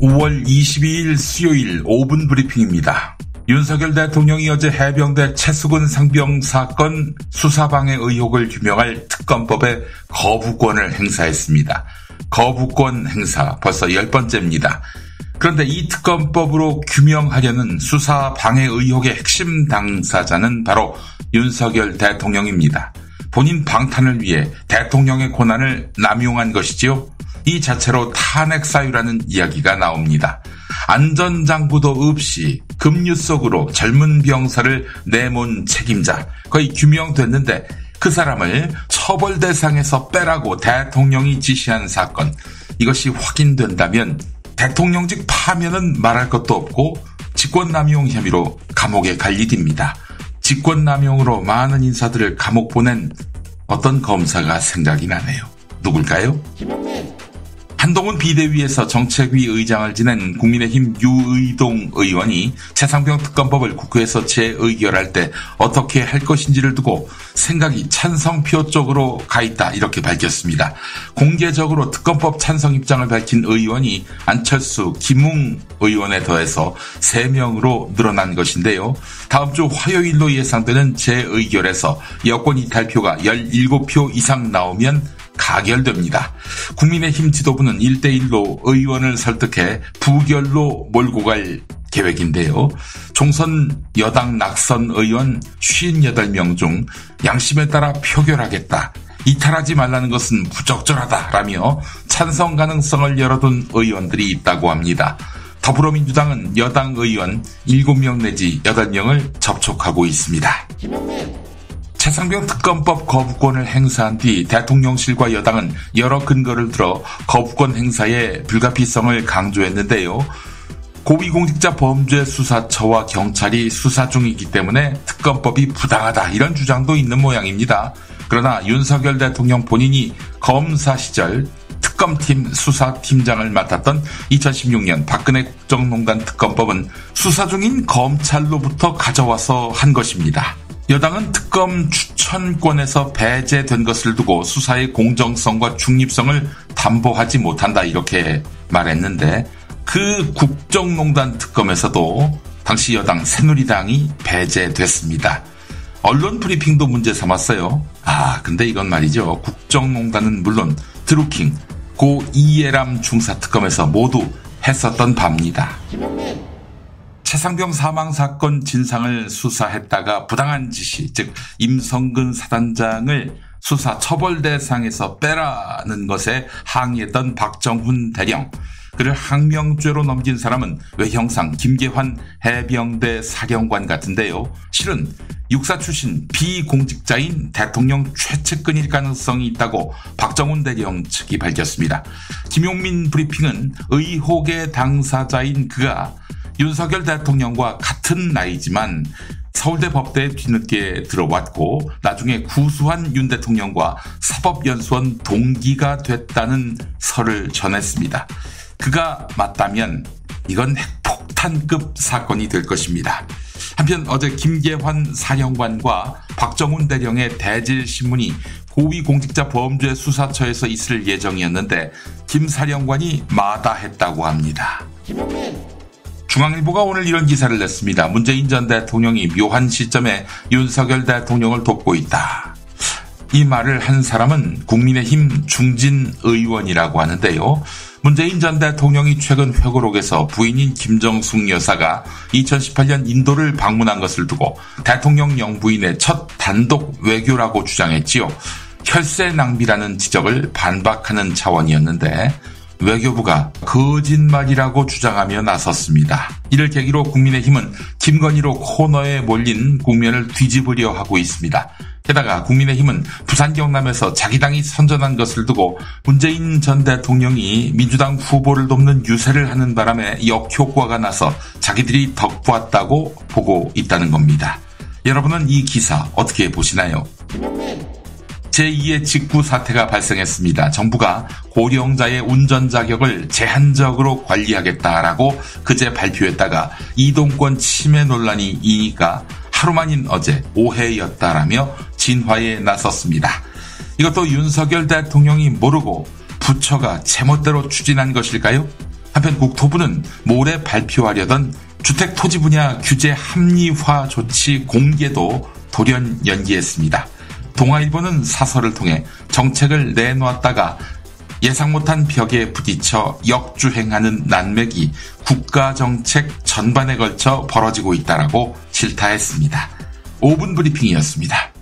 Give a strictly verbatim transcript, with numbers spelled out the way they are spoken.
오월 이십이일 수요일 오 분 브리핑입니다. 윤석열 대통령이 어제 해병대 최수근 상병 사건 수사방해 의혹을 규명할 특검법에 거부권을 행사했습니다. 거부권 행사 벌써 열 번째입니다. 그런데 이 특검법으로 규명하려는 수사방해 의혹의 핵심 당사자는 바로 윤석열 대통령입니다. 본인 방탄을 위해 대통령의 권한을 남용한 것이지요. 이 자체로 탄핵 사유라는 이야기가 나옵니다. 안전장구도 없이 급류 속으로 젊은 병사를 내몬 책임자 거의 규명됐는데 그 사람을 처벌 대상에서 빼라고 대통령이 지시한 사건, 이것이 확인된다면 대통령직 파면은 말할 것도 없고 직권남용 혐의로 감옥에 갈 일입니다. 직권남용으로 많은 인사들을 감옥 보낸 어떤 검사가 생각이 나네요. 누굴까요? 한동훈 비대위에서 정책위 의장을 지낸 국민의힘 유의동 의원이 최상병 특검법을 국회에서 재의결할 때 어떻게 할 것인지를 두고 생각이 찬성표 쪽으로 가 있다, 이렇게 밝혔습니다. 공개적으로 특검법 찬성 입장을 밝힌 의원이 안철수, 김웅 의원에 더해서 세 명으로 늘어난 것인데요. 다음 주 화요일로 예상되는 재의결에서 여권 이탈표가 열일곱 표 이상 나오면 가결됩니다. 국민의힘 지도부는 일 대 일로 의원을 설득해 부결로 몰고 갈 계획인데요. 총선 여당 낙선 의원 오십팔 명 중 양심에 따라 표결하겠다, 이탈하지 말라는 것은 부적절하다라며 찬성 가능성을 열어둔 의원들이 있다고 합니다. 더불어민주당은 여당 의원 일곱 명 내지 여덟 명을 접촉하고 있습니다. 최상병 특검법 거부권을 행사한 뒤 대통령실과 여당은 여러 근거를 들어 거부권 행사의 불가피성을 강조했는데요. 고위공직자 범죄수사처와 경찰이 수사 중이기 때문에 특검법이 부당하다, 이런 주장도 있는 모양입니다. 그러나 윤석열 대통령 본인이 검사 시절 특검팀 수사팀장을 맡았던 이천십육 년 박근혜 국정농단 특검법은 수사 중인 검찰로부터 가져와서 한 것입니다. 여당은 특검 추천권에서 배제된 것을 두고 수사의 공정성과 중립성을 담보하지 못한다, 이렇게 말했는데 그 국정농단 특검에서도 당시 여당 새누리당이 배제됐습니다. 언론 브리핑도 문제 삼았어요. 아, 근데 이건 말이죠. 국정농단은 물론 드루킹, 고 이예람 중사특검에서 모두 했었던 바입니다. 최상병 사망 사건 진상을 수사했다가 부당한 지시, 즉 임성근 사단장을 수사 처벌 대상에서 빼라는 것에 항의했던 박정훈 대령, 그를 항명죄로 넘긴 사람은 외형상 김계환 해병대 사령관 같은데요. 실은 육사 출신 비공직자인 대통령 최측근일 가능성이 있다고 박정훈 대령 측이 밝혔습니다. 김용민 브리핑은 의혹의 당사자인 그가 윤석열 대통령과 같은 나이지만 서울대 법대에 뒤늦게 들어왔고 나중에 구수한 윤 대통령과 사법연수원 동기가 됐다는 설을 전했습니다. 그가 맞다면 이건 핵폭탄급 사건이 될 것입니다. 한편 어제 김계환 사령관과 박정훈 대령의 대질 신문이 고위공직자 범죄수사처에서 있을 예정이었는데 김 사령관이 마다했다고 합니다. 중앙일보가 오늘 이런 기사를 냈습니다. 문재인 전 대통령이 묘한 시점에 윤석열 대통령을 돕고 있다. 이 말을 한 사람은 국민의힘 중진 의원이라고 하는데요. 문재인 전 대통령이 최근 회고록에서 부인인 김정숙 여사가 이천십팔 년 인도를 방문한 것을 두고 대통령 영부인의 첫 단독 외교라고 주장했지요. 혈세 낭비라는 지적을 반박하는 차원이었는데 외교부가 거짓말이라고 주장하며 나섰습니다. 이를 계기로 국민의힘은 김건희로 코너에 몰린 국면을 뒤집으려 하고 있습니다. 게다가 국민의힘은 부산 경남에서 자기 당이 선전한 것을 두고 문재인 전 대통령이 민주당 후보를 돕는 유세를 하는 바람에 역효과가 나서 자기들이 덕보았다고 보고 있다는 겁니다. 여러분은 이 기사 어떻게 보시나요? 제이의 직구 사태가 발생했습니다. 정부가 고령자의 운전 자격을 제한적으로 관리하겠다라고 그제 발표했다가 이동권 침해 논란이 이니까 하루만인 어제 오해였다라며 진화에 나섰습니다. 이것도 윤석열 대통령이 모르고 부처가 제멋대로 추진한 것일까요? 한편 국토부는 모레 발표하려던 주택 토지 분야 규제 합리화 조치 공개도 돌연 연기했습니다. 동아일보는 사설을 통해 정책을 내놓았다가 예상 못한 벽에 부딪혀 역주행하는 난맥이 국가정책 전반에 걸쳐 벌어지고 있다라고 질타했습니다. 오 분 브리핑이었습니다.